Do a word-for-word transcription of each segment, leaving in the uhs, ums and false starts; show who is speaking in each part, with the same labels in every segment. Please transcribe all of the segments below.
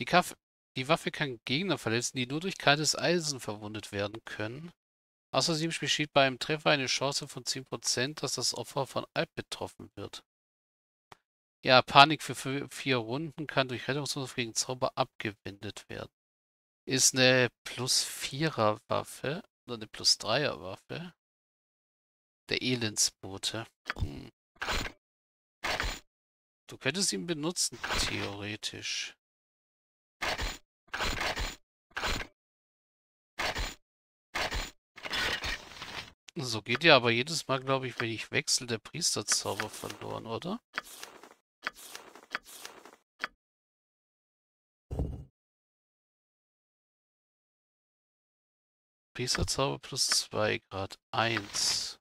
Speaker 1: Die, Kaff die Waffe kann Gegner verletzen, die nur durch kaltes Eisen verwundet werden können. Außerdem besteht bei einem Treffer eine Chance von zehn Prozent, dass das Opfer von Alp betroffen wird. Ja, Panik für vier Runden kann durch Rettungswurf gegen Zauber abgewendet werden. Ist eine plus vierer Waffe oder eine plus dreier Waffe. Der Elendsbote. Hm. Du könntest ihn benutzen, theoretisch. So geht ja aber jedes Mal, glaube ich, wenn ich wechsle, der Priesterzauber verloren, oder? Priesterzauber plus zwei Grad eins.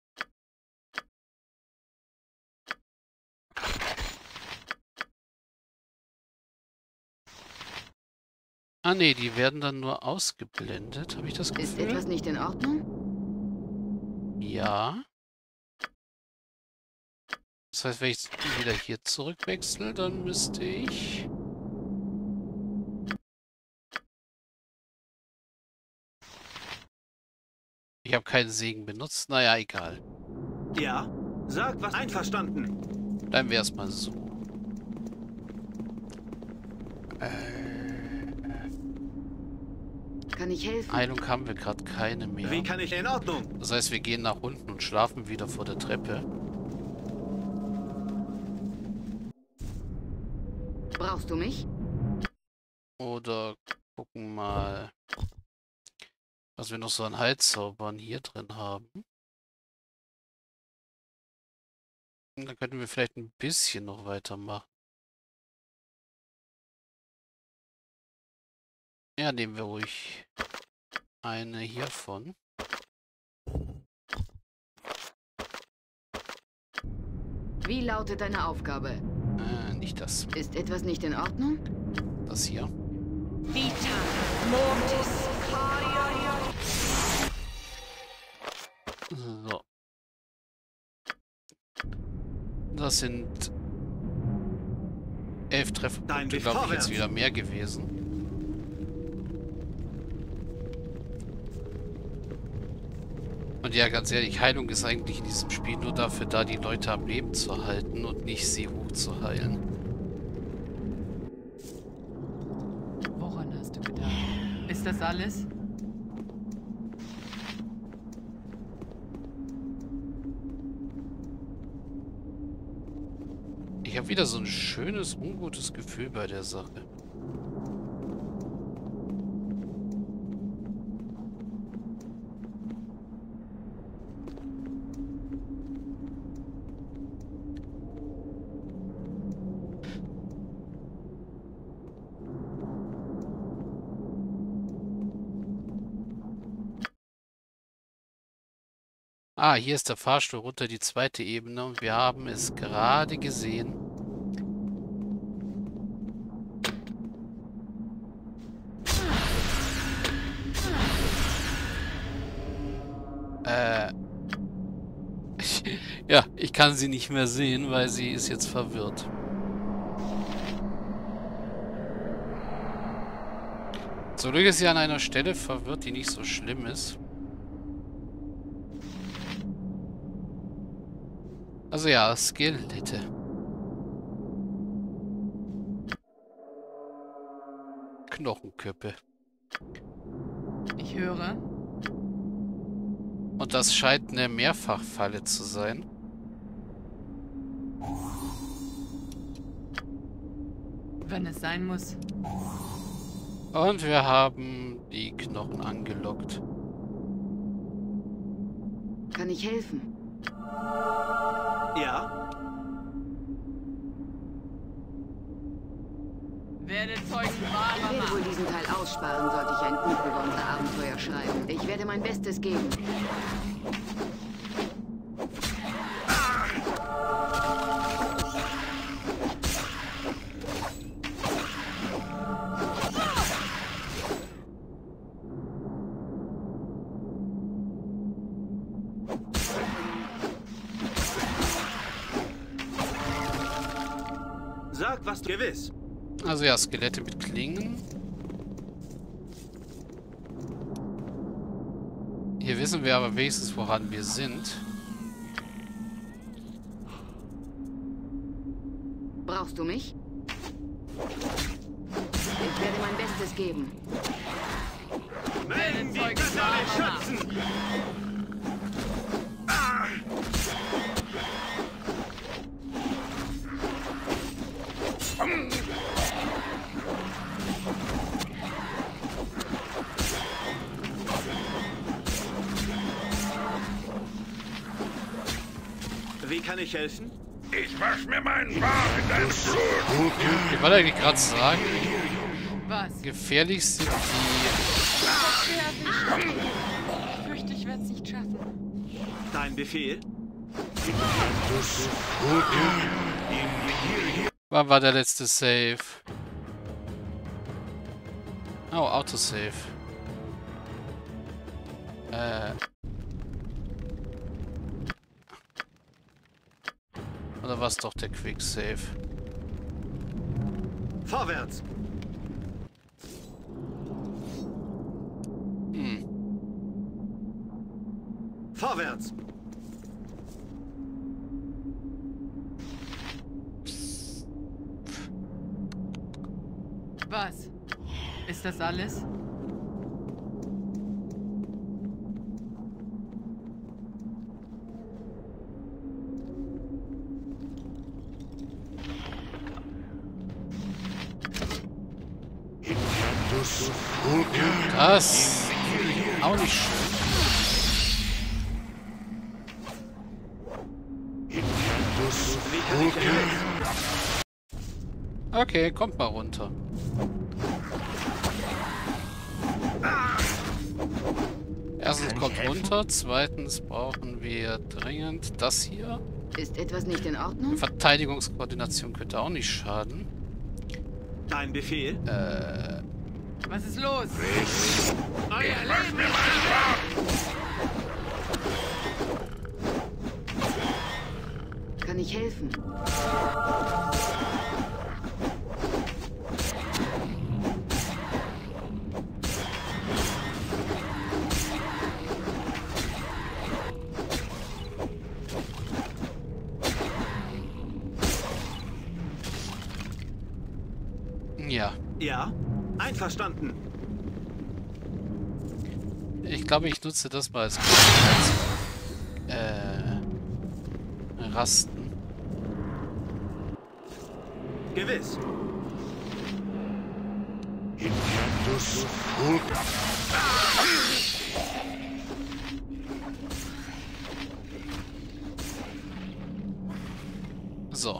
Speaker 1: Ah ne, die werden dann nur ausgeblendet, habe ich das Gefühl?
Speaker 2: Ist etwas nicht in Ordnung?
Speaker 1: Ja. Das heißt, wenn ich wieder hier zurückwechsle, dann müsste ich... Ich habe keinen Segen benutzt. Naja, egal.
Speaker 3: Ja, sag was. Einverstanden.
Speaker 1: Bleiben wir erstmal so. Äh...
Speaker 2: Kann ich helfen?
Speaker 1: Heilung haben wir gerade keine mehr.
Speaker 3: Wie kann ich in Ordnung?
Speaker 1: Das heißt, wir gehen nach unten und schlafen wieder vor der Treppe.
Speaker 2: Brauchst du mich?
Speaker 1: Oder gucken mal, was wir noch so an Heilzaubern hier drin haben. Und dann könnten wir vielleicht ein bisschen noch weitermachen. Ja, nehmen wir ruhig eine hiervon.
Speaker 2: Wie lautet deine Aufgabe?
Speaker 1: Äh, nicht das.
Speaker 2: Ist etwas nicht in Ordnung?
Speaker 1: Das hier.
Speaker 4: Vita Mortis
Speaker 1: So. Das sind elf Trefferpunkte, glaube ich, jetzt wieder mehr gewesen. Und ja, ganz ehrlich, Heilung ist eigentlich in diesem Spiel nur dafür da, die Leute am Leben zu halten und nicht sie hoch zu heilen.
Speaker 4: Woran hast du gedacht? Ist das alles?
Speaker 1: Ich habe wieder so ein schönes, ungutes Gefühl bei der Sache. Ah, hier ist der Fahrstuhl runter die zweite Ebene und wir haben es gerade gesehen. Äh. Ja, ich kann sie nicht mehr sehen, weil sie ist jetzt verwirrt. Zum Glück ist sie an einer Stelle verwirrt, die nicht so schlimm ist. Also ja, Skelette. Knochenköppe.
Speaker 4: Ich höre.
Speaker 1: Und das scheint eine Mehrfachfalle zu sein.
Speaker 4: Wenn es sein muss.
Speaker 1: Und wir haben die Knochen angelockt.
Speaker 2: Kann ich helfen?
Speaker 3: Ja,
Speaker 4: Werde Zeugen wahrer
Speaker 2: Ich werde wohl
Speaker 4: Macht.
Speaker 2: diesen Teil aussparen, sollte ich ein Unbewundere-Abenteuer schreiben. Ich werde mein Bestes geben.
Speaker 3: sag was du gewiss.
Speaker 1: Also ja, Skelette mit Klingen. Hier wissen wir aber wenigstens, woran wir sind.
Speaker 2: Brauchst du mich? Ich werde mein Bestes geben.
Speaker 3: Melden die Götter den Schützen! Wie kann ich helfen?
Speaker 5: Ich wasch mir meinen Bart in deinem Blut.
Speaker 1: Ich wollte eigentlich gerade sagen,
Speaker 4: Was?
Speaker 1: gefährlich sind die...
Speaker 4: Ich fürchte, ich werde es nicht schaffen.
Speaker 3: Dein Befehl?
Speaker 1: Wann war der letzte Save? Oh, Autosave. Äh... Oder war es doch der Quick Save?
Speaker 3: Vorwärts!
Speaker 1: Hm.
Speaker 3: Vorwärts!
Speaker 4: Was? Ist das alles?
Speaker 1: Das auch nicht schön.
Speaker 3: Wie kann ich helfen?
Speaker 1: Okay, kommt mal runter. Erstens kommt runter, zweitens brauchen wir dringend das hier.
Speaker 2: Ist etwas nicht in Ordnung?
Speaker 1: Verteidigungskoordination könnte auch nicht schaden.
Speaker 3: Dein Befehl?
Speaker 1: Äh,
Speaker 4: Was ist los?
Speaker 3: Euer Leben!
Speaker 2: Kann ich helfen?
Speaker 1: ja.
Speaker 3: Ja? Einverstanden.
Speaker 1: Ich glaube, ich nutze das mal als, als äh, Rasten.
Speaker 3: Gewiss.
Speaker 1: So.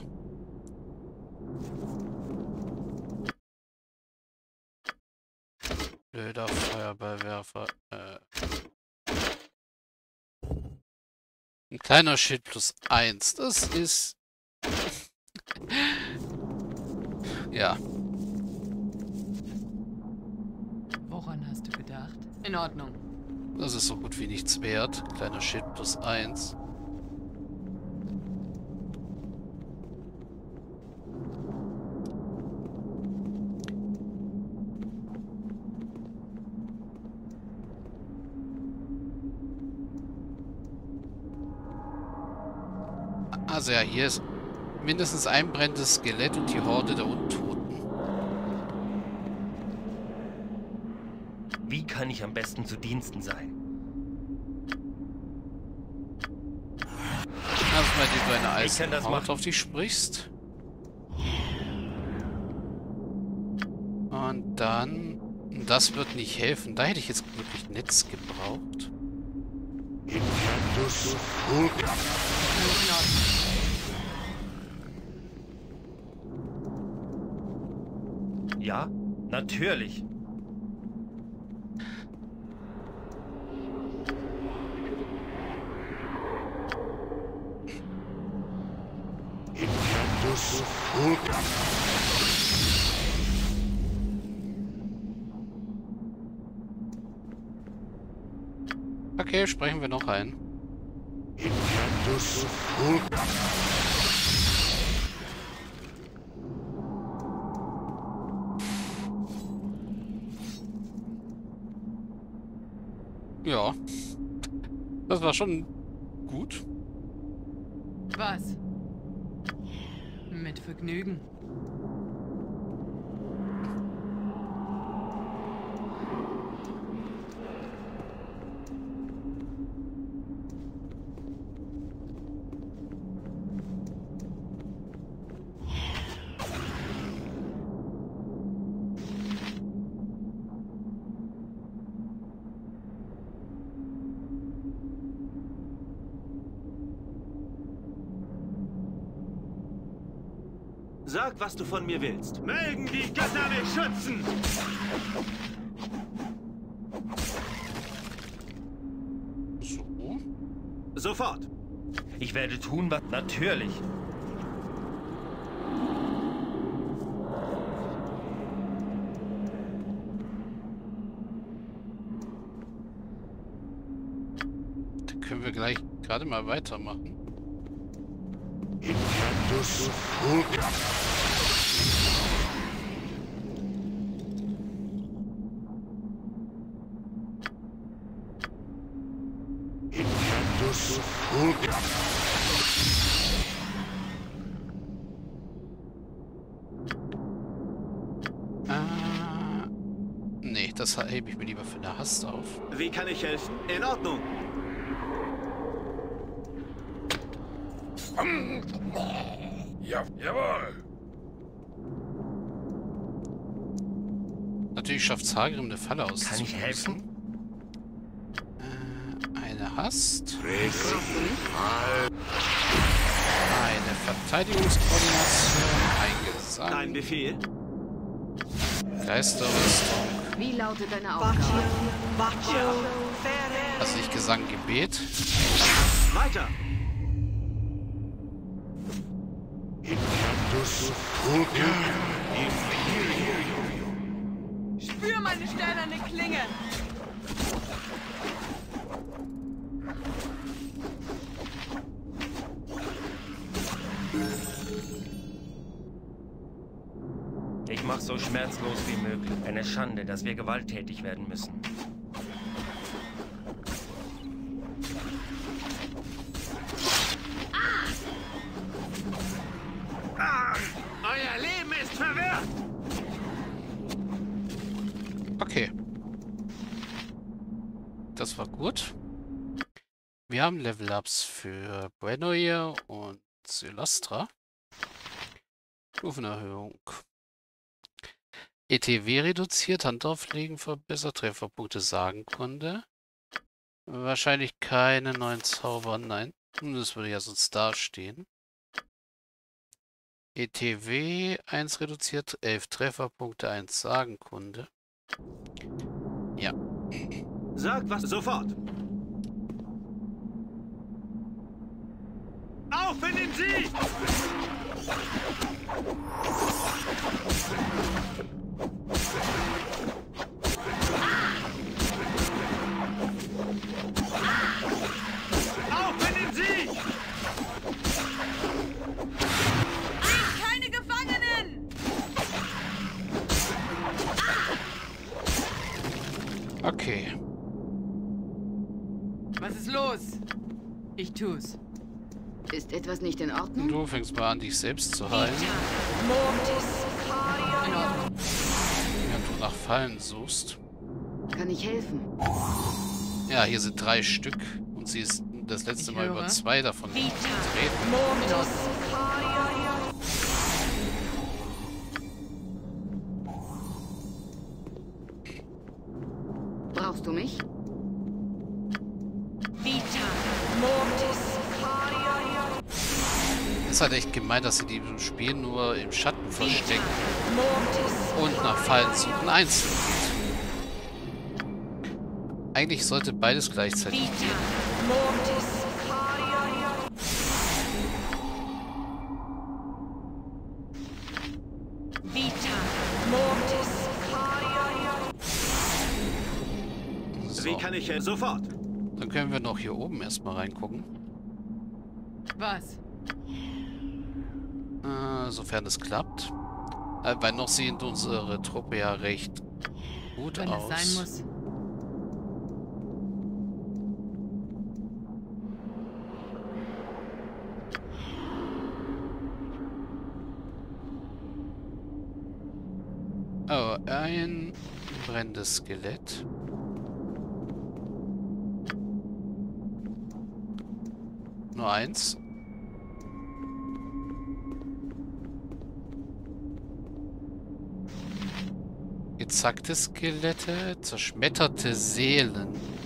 Speaker 1: Blöder Feuerballwerfer. Äh. Ein kleiner Schild plus eins. Das ist... ja.
Speaker 4: Woran hast du gedacht? In Ordnung.
Speaker 1: Das ist so gut wie nichts wert. Kleiner Schild plus eins. Also ja, hier ist mindestens ein brennendes Skelett und die Horde der Untoten.
Speaker 6: Wie kann ich am besten zu Diensten sein?
Speaker 1: Also mal dir so eine
Speaker 6: Ich kann das
Speaker 1: Eisenhaut
Speaker 6: machen.
Speaker 1: auf dich sprichst. Und dann... Das wird nicht helfen. Da hätte ich jetzt wirklich Netz gebraucht.
Speaker 4: In Ordnung.
Speaker 6: Ja, natürlich.
Speaker 1: Okay, sprechen wir noch ein. Ja. Das war schon gut.
Speaker 4: Was? Mit Vergnügen.
Speaker 3: Sag, was du von mir willst. Mögen die Götter mich schützen!
Speaker 1: So.
Speaker 3: Sofort!
Speaker 6: Ich werde tun, was... Natürlich.
Speaker 1: Dann können wir gleich gerade mal weitermachen. Äh, nee, das hebe ich mir lieber für eine Hast auf.
Speaker 3: Wie kann ich helfen? In Ordnung.
Speaker 5: Ja, jawohl.
Speaker 1: Natürlich schafft es Hagrim, eine Falle auszulösen.
Speaker 6: Kann ich helfen?
Speaker 1: Äh, eine Hast.
Speaker 2: Brauchst du mich?
Speaker 1: Eine Verteidigungskoordination
Speaker 3: Dein
Speaker 1: eingesammelt.
Speaker 3: Befehl?
Speaker 1: Geisterrüstung.
Speaker 2: Wie lautet deine Aufgabe?
Speaker 1: Also nicht Gesang, Gebet.
Speaker 3: Weiter!
Speaker 4: Spür meine steinerne Klinge!
Speaker 6: Ich mach so schmerzlos wie möglich. Eine Schande, dass wir gewalttätig werden müssen.
Speaker 3: Ah, euer Leben ist verwirrt!
Speaker 1: Okay. Das war gut. Wir haben Level-Ups für Brenoir und Sylastra. Stufenerhöhung. E T W reduziert, Handauflegen verbessert, Trefferpunkte Sagenkunde. Wahrscheinlich keine neuen Zauber, nein. Das würde ja sonst dastehen. E T W eins reduziert, elf Trefferpunkte, eins Sagenkunde. Ja.
Speaker 3: Sag, was... Sofort! Auf in den Sieg! Auf in den Sieg!
Speaker 4: Keine Gefangenen!
Speaker 1: Okay.
Speaker 4: Was ist los? Ich tu's.
Speaker 2: Ist etwas nicht in Ordnung?
Speaker 1: Du fängst mal an, dich selbst zu heilen.
Speaker 4: In Ordnung.
Speaker 1: Während du nach Fallen suchst.
Speaker 2: Kann ich helfen?
Speaker 1: Ja, hier sind drei Stück. Und sie ist das letzte
Speaker 4: Ich
Speaker 1: Mal
Speaker 4: höre.
Speaker 1: über zwei davon getreten.
Speaker 4: In Ordnung.
Speaker 2: Brauchst du mich?
Speaker 1: Ist halt echt gemein, dass sie die im Spiel nur im Schatten verstecken und nach Fallen suchen einzeln geht. Eigentlich sollte beides gleichzeitig gehen. So,
Speaker 3: Wie kann ich helfen? Sofort!
Speaker 1: dann können wir noch hier oben erstmal reingucken.
Speaker 4: Was?
Speaker 1: Äh, sofern es klappt. Äh, weil noch sieht unsere Truppe ja recht gut
Speaker 4: Wenn
Speaker 1: aus.
Speaker 4: es sein muss.
Speaker 1: Oh, ein brennendes Skelett. Nur eins. Gezackte Skelette, zerschmetterte Seelen.